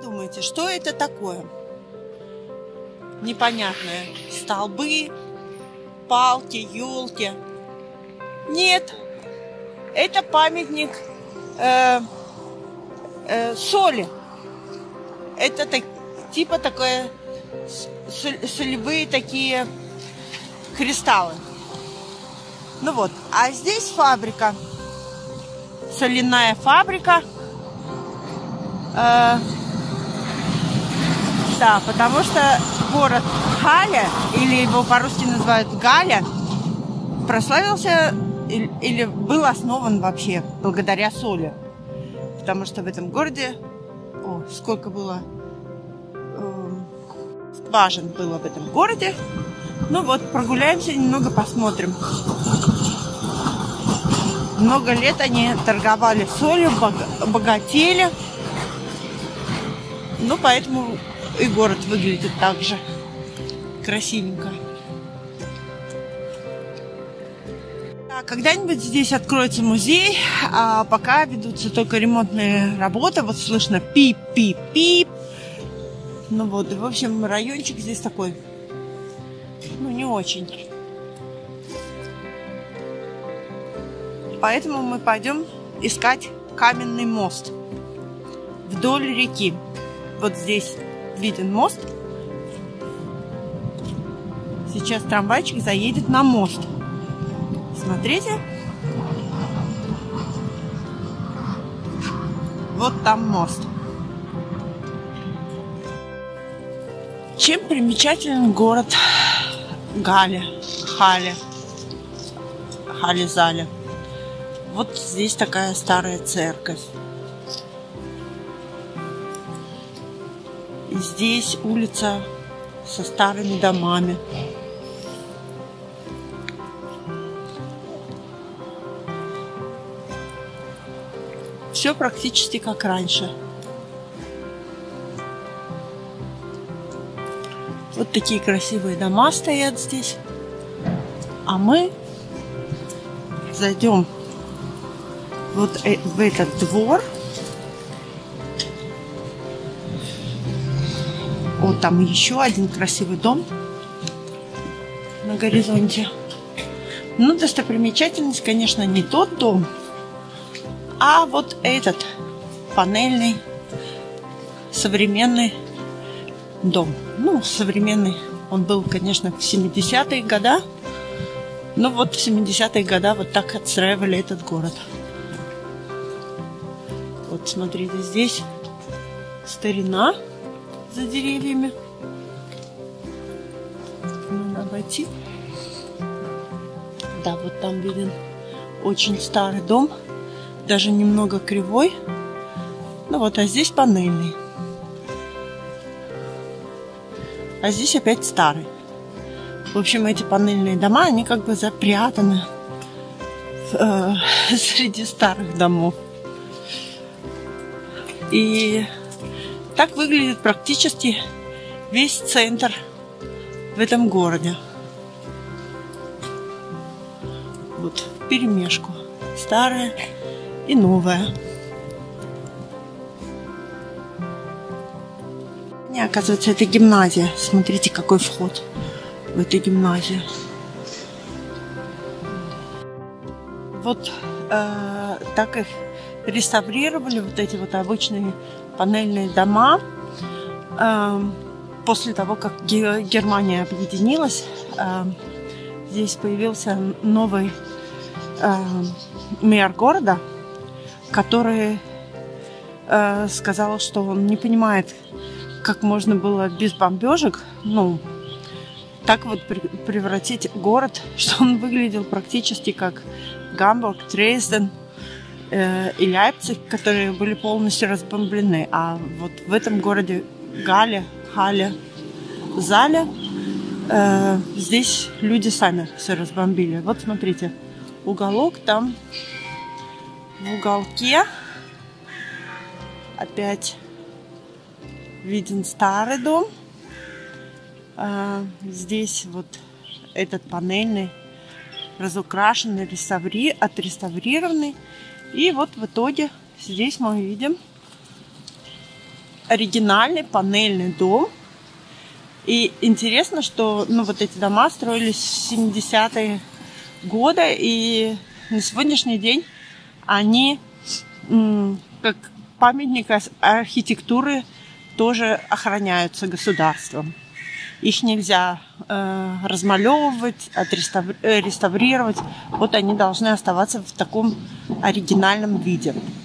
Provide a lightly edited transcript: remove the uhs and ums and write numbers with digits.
думаете, что это такое? Непонятное. Столбы, палки, елки. Нет, это памятник соли. Это типа такое солевые такие кристаллы. Ну вот, а здесь фабрика, соляная фабрика. Да, потому что город Халя, или его по-русски называют Галя, прославился или был основан вообще благодаря соли. Потому что в этом городе, сколько было скважин было в этом городе. Ну вот, прогуляемся, немного посмотрим. Много лет они торговали солью, богатели. Ну, поэтому и город выглядит так же красивенько. Когда-нибудь здесь откроется музей, а пока ведутся только ремонтные работы. Вот слышно пип-пип-пип. Ну вот, в общем, райончик здесь такой, ну, не очень. Поэтому мы пойдем искать каменный мост вдоль реки. Вот здесь виден мост. Сейчас трамвайчик заедет на мост. Смотрите. Вот там мост. Чем примечателен город Халя? Хале-Зале. Вот здесь такая старая церковь. И здесь улица со старыми домами. Все практически как раньше. Вот такие красивые дома стоят здесь. А мы зайдем вот в этот двор. Вот там еще один красивый дом на горизонте. Ну, достопримечательность, конечно, не тот дом, а вот этот панельный современный дом. Ну, современный. Он был, конечно, в 70-е годы. Но вот в 70-е годы вот так отстраивали этот город. Вот смотрите, здесь старина за деревьями. Надо обойти. Да, вот там виден очень старый дом. Даже немного кривой. Ну вот, а здесь панельный. А здесь опять старый. В общем, эти панельные дома, они как бы запрятаны среди старых домов. И так выглядит практически весь центр в этом городе. Вот, вперемешку. Старое и новое. Не, оказывается, это гимназия. Смотрите, какой вход в эту гимназию. Вот так их реставрировали, вот эти вот обычные панельные дома. После того, как Германия объединилась, здесь появился новый мэр города, который сказал, что он не понимает, как можно было без бомбежек, ну, так вот превратить город, что он выглядел практически как Гамбург, Дрезден и Лейпциг, которые были полностью разбомблены. А вот в этом городе Хале-Зале здесь люди сами все разбомбили. Вот смотрите, уголок там, в уголке опять виден старый дом. Здесь вот этот панельный, разукрашенный, отреставрированный. И вот в итоге здесь мы видим оригинальный панельный дом. И интересно, что вот эти дома строились в 70-е годы, и на сегодняшний день они как памятник архитектуры тоже охраняются государством. Их нельзя размалевывать, реставрировать. Вот они должны оставаться в таком оригинальном виде.